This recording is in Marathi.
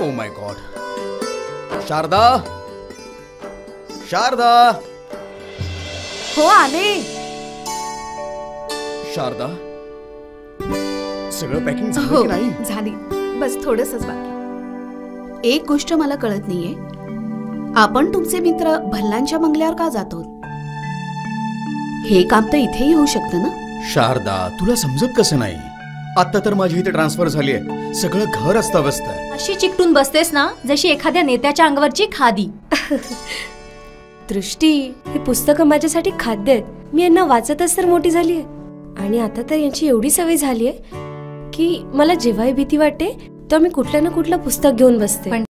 O my god. Sharada, Sharada. हो आले. शारदा, सगळं पॅकिंग झालं हो की नाही? झाली, बस थोडंसंच बाकी. एक गोष्ट मला कळत नाहीये, आपण तुमचे मित्र भल्लांच्या बंगल्यावर का जातो? हे काम तर इथेही होऊ शकतं ना? शारदा, तुला समजत कसं नाही? आता तर माझी इथे ट्रान्सफर झाली आहे, सगळं घर अस्ताव्यस्त आहे. अशी चिकटून बसतेस ना जशी एखाद्या नेत्याच्या अंगावरची खादी. दृष्टी, हे पुस्तकं माझ्यासाठी खाद्य आहेत. मी यांना वाचतच तर मोठी झाली आहे आणि आता तर यांची एवढी सवय झाली आहे की मला जेव्हाही भीती वाटते तेव्हा मी कुठलं ना कुठलं पुस्तक घेऊन बसते.